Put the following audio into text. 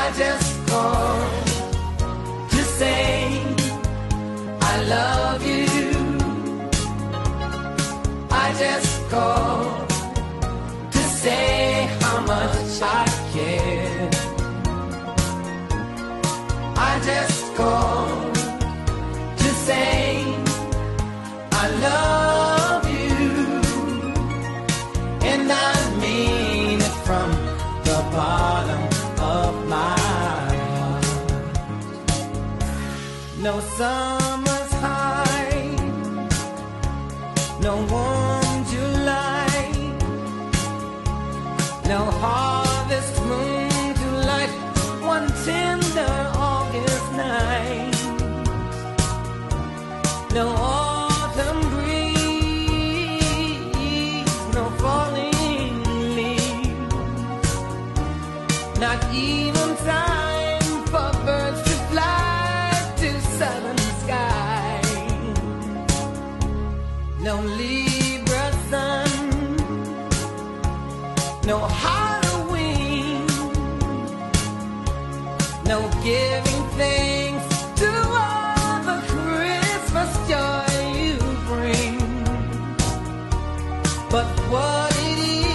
just called to say I love you. I just called to say how much I care. I just called to say I love you, and I mean it from the bottom of my heart. No summer's high, no warm July, no harvest moon to light one tender August night, no autumn breeze, no falling leaves, not even time for birds to fly to southern sky, no Libra sun, no Halloween, no giving thanks to all the Christmas joy you bring. But what it